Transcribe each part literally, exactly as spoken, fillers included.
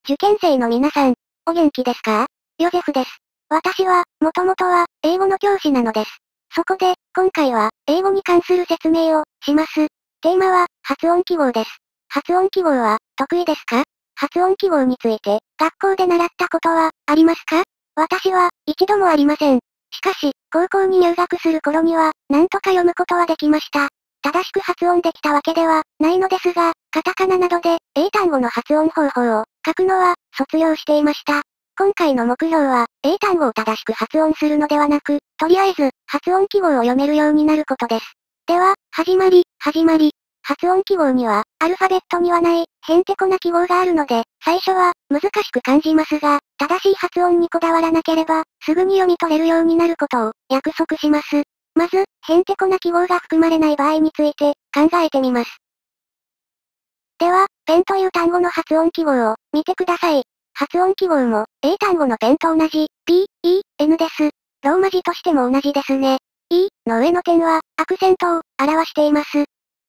受験生の皆さん、お元気ですか？ヨゼフです。私は、もともとは、英語の教師なのです。そこで、今回は、英語に関する説明を、します。テーマは、発音記号です。発音記号は、得意ですか？発音記号について、学校で習ったことは、ありますか？私は、一度もありません。しかし、高校に入学する頃には、なんとか読むことはできました。正しく発音できたわけでは、ないのですが、カタカナなどで、英単語の発音方法を、書くのは、卒業していました。今回の目標は、英単語を正しく発音するのではなく、とりあえず、発音記号を読めるようになることです。では、始まり、始まり。発音記号には、アルファベットにはない、へんてこな記号があるので、最初は、難しく感じますが、正しい発音にこだわらなければ、すぐに読み取れるようになることを、約束します。まず、へんてこな記号が含まれない場合について、考えてみます。では、ペンという単語の発音記号を、見てください。発音記号も、英単語のペンと同じ、P、E、N です。ローマ字としても同じですね。E の上の点は、アクセントを、表しています。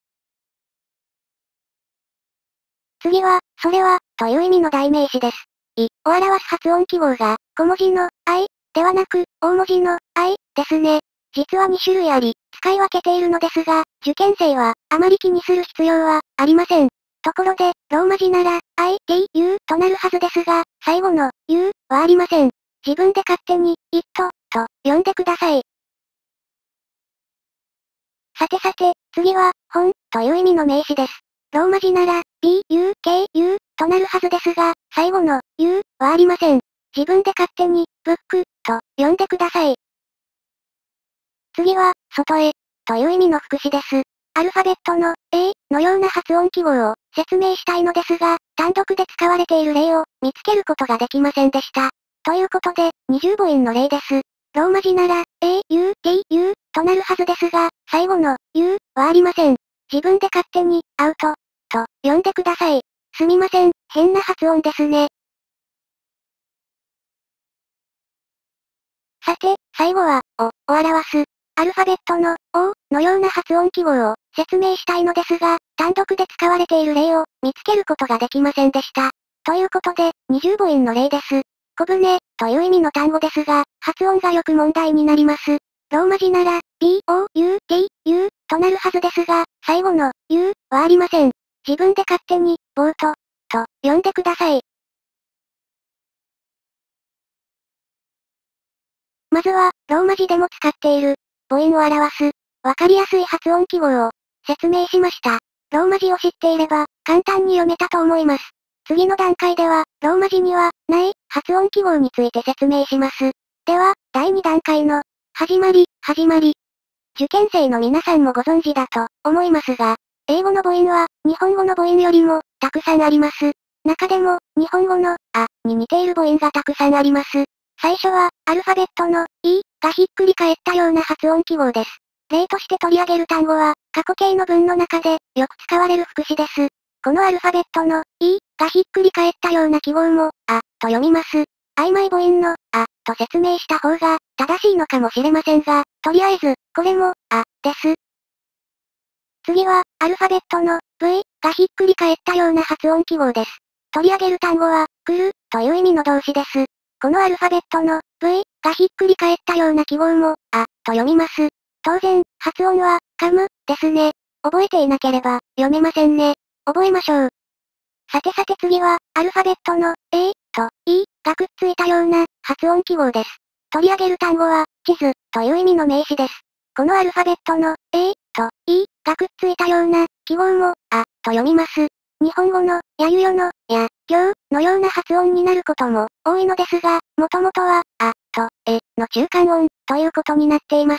次は、それは、という意味の代名詞です。いを表す発音記号が、小文字の、I、ではなく、大文字の、I、ですね。実はに種類あり、使い分けているのですが、受験生は、あまり気にする必要は、ありません。ところで、ローマ字なら、I、T、U となるはずですが、最後の、U はありません。自分で勝手に、it と、読んでください。さてさて、次は、本、という意味の名詞です。ローマ字なら、B、U、K、U となるはずですが、最後の、U はありません。自分で勝手に、ブック、と、読んでください。次は、外へ、という意味の副詞です。アルファベットの、A のような発音記号を、説明したいのですが、単独で使われている例を、見つけることができませんでした。ということで、二重母音の例です。ローマ字なら、A、U、T、U となるはずですが、最後の、U はありません。自分で勝手に、アウト、と、読んでください。すみません、変な発音ですね。さて、最後は、お、を表す。アルファベットの、O のような発音記号を、説明したいのですが、単独で使われている例を、見つけることができませんでした。ということで、二重母音の例です。小舟、という意味の単語ですが、発音がよく問題になります。ローマ字なら、B、O、U、T、U となるはずですが、最後の、U はありません。自分で勝手に、ボート、と、読んでください。まずは、ローマ字でも使っている、母音を表す、わかりやすい発音記号を、説明しました。ローマ字を知っていれば、簡単に読めたと思います。次の段階では、ローマ字には、ない、発音記号について説明します。では、だいに段階の、始まり、始まり。受験生の皆さんもご存知だと、思いますが、英語の母音は、日本語の母音よりも、たくさんあります。中でも、日本語の、あ、に似ている母音がたくさんあります。最初は、アルファベットの、E がひっくり返ったような発音記号です。例として取り上げる単語は、過去形の文の中で、よく使われる副詞です。このアルファベットの、E がひっくり返ったような記号も、あ、と読みます。曖昧母音の、あ、と説明した方が、正しいのかもしれませんが、とりあえず、これも、あ、です。次は、アルファベットの、V がひっくり返ったような発音記号です。取り上げる単語は、来る、という意味の動詞です。このアルファベットの、V がひっくり返ったような記号も、あ、と読みます。当然、発音は、噛む、ですね。覚えていなければ、読めませんね。覚えましょう。さてさて次は、アルファベットの、A と E がくっついたような、発音記号です。取り上げる単語は、地図、という意味の名詞です。このアルファベットの、A と E がくっついたような、記号も、あ、と読みます。日本語の、やゆよの、や、行のような発音になることも、多いのですが、もともとは、あ、と、え、の中間音、ということになっています。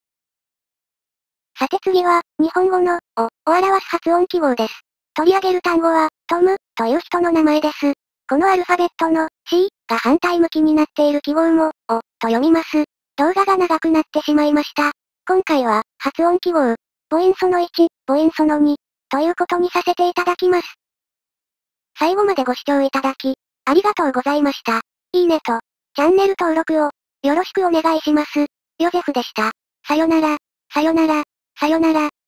さて次は、日本語の、お、を表す発音記号です。取り上げる単語は、トム、という人の名前です。このアルファベットの、C が反対向きになっている記号も、お、と読みます。動画が長くなってしまいました。今回は、発音記号、母音そのいち、母音そのに、ということにさせていただきます。最後までご視聴いただき、ありがとうございました。いいねと、チャンネル登録を、よろしくお願いします。ヨゼフでした。さよなら、さよなら、さよなら。